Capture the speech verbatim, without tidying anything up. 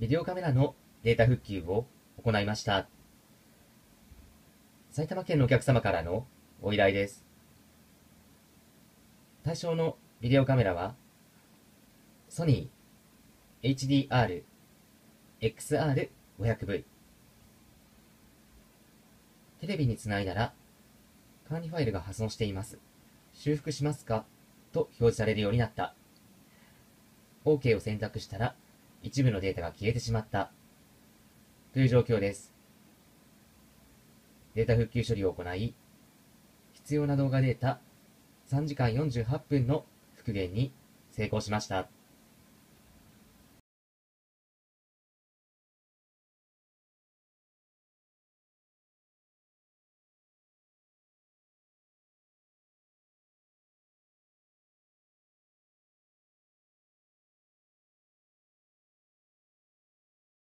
ビデオカメラのデータ復旧を行いました。埼玉県のお客様からのご依頼です。対象のビデオカメラは、ソニー エイチディーアール エックスアールごひゃくブイ。テレビにつないだら、管理ファイルが破損しています。修復しますかと表示されるようになった。OK を選択したら、一部のデータが消えてしまった。という状況です。データ復旧処理を行い、必要な動画データさんじかんよんじゅうはっぷんの復元に成功しました。